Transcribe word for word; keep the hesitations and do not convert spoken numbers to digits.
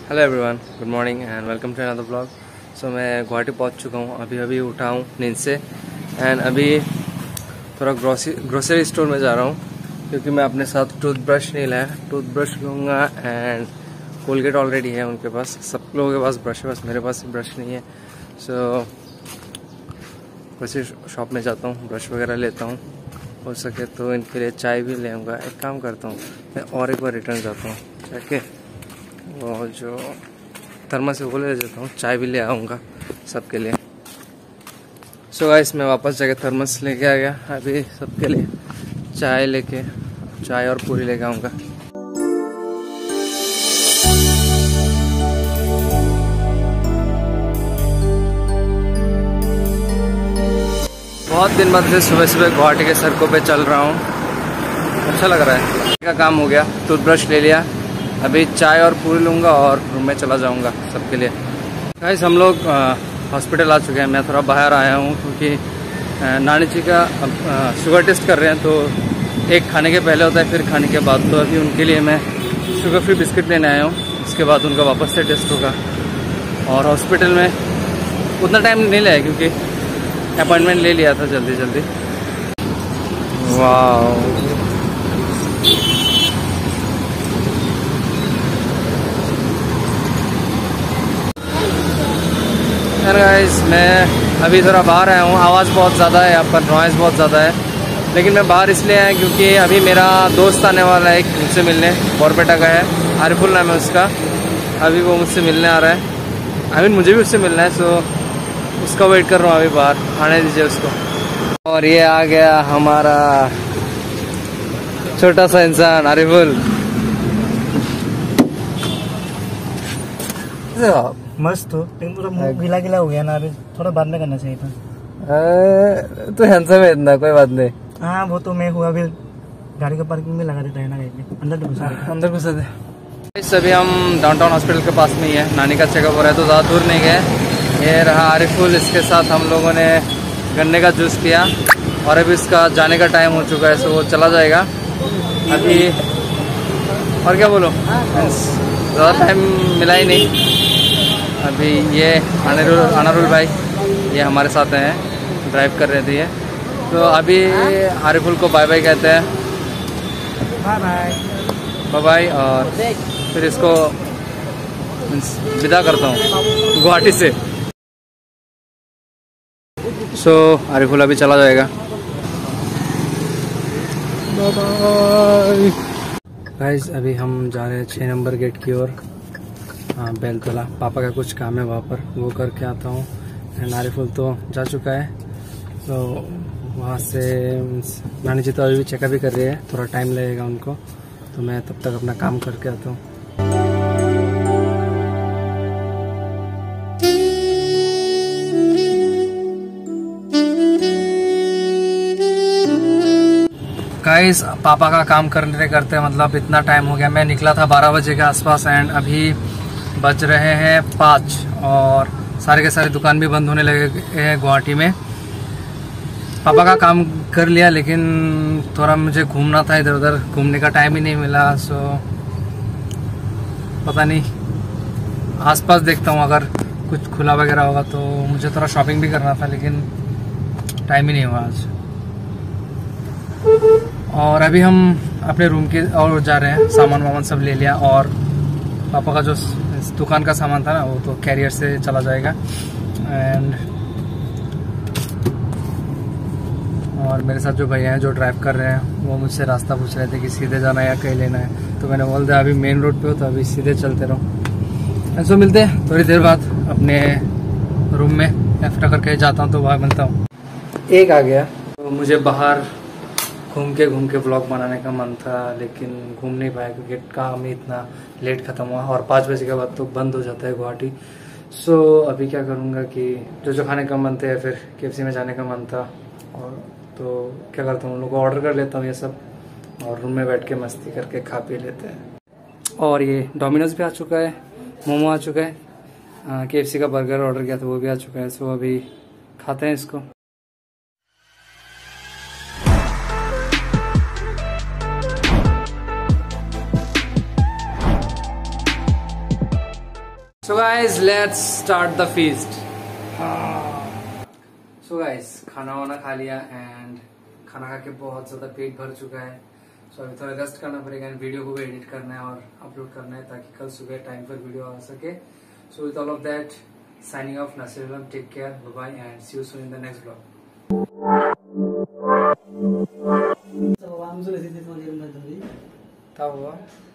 Hello everyone, good morning and welcome to another blog. So मैं गुवाहाटी पहुंच चुका हूं, अभी अभी उठा हूं नींद से एंड अभी थोड़ा ग्रोसरी ग्रोसरी स्टोर में जा रहा हूं क्योंकि मैं अपने साथ टूथब्रश नहीं लाया। टूथब्रश लूँगा एंड कोलगेट ऑलरेडी है उनके पास, सब लोगों के पास ब्रश है, बस मेरे पास ब्रश नहीं है। सो ग्रोसरी शॉप में जाता हूँ, ब्रश वगैरह लेता हूँ, हो सके तो इनके लिए चाय भी ले आऊँगा। एक काम करता हूँ, मैं और एक बार रिटर्न जाता हूँ, जाके वो जो थर्मस है वो ले जाता हूँ, चाय भी ले आऊँगा सबके लिए। सो गाइस, मैं वापस जाके थर्मस लेके आ गया, अभी सबके लिए चाय लेके चाय और पूरी लेके आऊँगा। बहुत दिन बाद से सुबह सुबह गुवाहाटी के सड़कों पे चल रहा हूँ, अच्छा लग रहा है। का काम हो गया, टूथब्रश ले लिया, अभी चाय और पूरी लूँगा और रूम में चला जाऊँगा सबके लिए। गाइस, हम लोग हॉस्पिटल आ चुके हैं। मैं थोड़ा बाहर आया हूँ क्योंकि नानी जी का शुगर टेस्ट कर रहे हैं, तो एक खाने के पहले होता है फिर खाने के बाद। तो अभी उनके लिए मैं शुगर फ्री बिस्किट लेने आया हूँ, उसके बाद उनका वापस से टेस्ट होगा। और हॉस्पिटल में उतना टाइम नहीं लिया क्योंकि अपॉइंटमेंट ले लिया था जल्दी जल्दी। वाह, यार गाइस, मैं अभी थोड़ा बाहर आया हूँ, आवाज़ बहुत ज़्यादा है, यहाँ पर नॉइज़ बहुत ज़्यादा है, लेकिन मैं बाहर इसलिए आया क्योंकि अभी मेरा दोस्त आने वाला है मुझसे मिलने, बॉरपेटा का है, आरिफुल नाम है उसका। अभी वो मुझसे मिलने आ रहा है, आई मीन मुझे भी उससे मिलना है, सो उसका वेट कर रहा हूँ अभी बाहर, आने दीजिए उसको। और ये आ गया हमारा छोटा सा इंसान आरिफुल। मस्त हो, लेकिन पूरा मुंह गीला गीला हो गया ना, अरे थोड़ा बाद में करना चाहिए था। तो हैंडसम है इतना, कोई बात नहीं। हाँ वो तो मैं हुआ, अभी गाड़ी का पार्किंग में लगा देता है ना, कहीं अंदर तो घुसा अंदर घुसा दे। अभी हम डाउनटाउन हॉस्पिटल के पास में ही है, नानी का चेकअप हो रहा है, तो ज़्यादा दूर नहीं गए। ये रहा आरिफुल, इसके साथ हम लोगों ने गन्ने का जूस पिया और अभी इसका जाने का टाइम हो चुका है, सो वो चला जाएगा अभी। और क्या बोलो, ज़्यादा टाइम मिला ही नहीं। अभी ये अनारुल अनारुल भाई ये हमारे साथ हैं, ड्राइव कर रहे थे ये, तो अभी आरिफुल को बाय बाय कहते हैं, बाय बाय बाय बाय, और फिर इसको विदा करता हूँ गुवाहाटी से। सो आरिफुल अभी चला जाएगा, बाय बाय। गाइस, अभी हम जा रहे हैं छः नंबर गेट की ओर, हाँ बेलतला। पापा का कुछ काम है वहाँ पर, वो करके आता हूँ। एंड आरिफुल तो जा चुका है, तो वहाँ से नानी जी तो अभी भी चेकअप भी कर रही है, थोड़ा टाइम लगेगा उनको, तो मैं तब तक अपना काम करके आता हूँ। गाइस, पापा का काम करने करते मतलब इतना टाइम हो गया। मैं निकला था बारह बजे के आसपास एंड अभी बज रहे हैं पाँच और सारे के सारे दुकान भी बंद होने लगे हैं गुवाहाटी में। पापा का काम कर लिया, लेकिन थोड़ा मुझे घूमना था, इधर उधर घूमने का टाइम ही नहीं मिला। सो पता नहीं, आसपास देखता हूँ, अगर कुछ खुला वगैरह होगा तो। मुझे थोड़ा शॉपिंग भी करना था, लेकिन टाइम ही नहीं हुआ आज। और अभी हम अपने रूम की ओर जा रहे हैं, सामान वामान सब ले लिया, और पापा का जो दुकान का सामान था ना, वो तो कैरियर से चला जाएगा। एंड और मेरे साथ जो भैया हैं जो ड्राइव कर रहे हैं, वो मुझसे रास्ता पूछ रहे थे कि सीधे जाना है या कहीं लेना है, तो मैंने बोल दिया अभी मेन रोड पे हो तो अभी सीधे चलते रहो। ऐसा मिलते हैं थोड़ी देर बाद अपने रूम में, एफ्टर करके जाता हूँ तो वहाँ मिलता हूँ। एक आ गया, तो मुझे बाहर घूम के घूम के ब्लॉग बनाने का मन था, लेकिन घूम नहीं पाया क्योंकि काम ही इतना लेट ख़त्म हुआ, और पाँच बजे के बाद तो बंद हो जाता है गुवाहाटी। सो अभी क्या करूँगा कि जो जो खाने का मन था, या फिर केएफसी में जाने का मन था, और तो क्या करता हूँ, उन लोगों को ऑर्डर कर लेता हूँ ये सब, और रूम में बैठ के मस्ती करके खा पी लेते हैं। और ये डोमिनोज भी आ चुका है, मोमो आ चुका है, केएफसी का बर्गर ऑर्डर किया था वो भी आ चुका है। सो अभी खाते हैं इसको। So guys, let's start the feast. So guys, खाना वाना खा लिया एंड खाना खा के बहुत ज्यादा पेट भर चुका है. सो so, अभी थोड़ा रेस्ट करना पड़ेगा एंड वीडियो को भी एडिट करना है और अपलोड करना है ताकि कल सुबह टाइम पर वीडियो आ सके. So with all of that, signing off. Nasir Alam, take care, bye bye and see you soon in the next blog. तब हुआ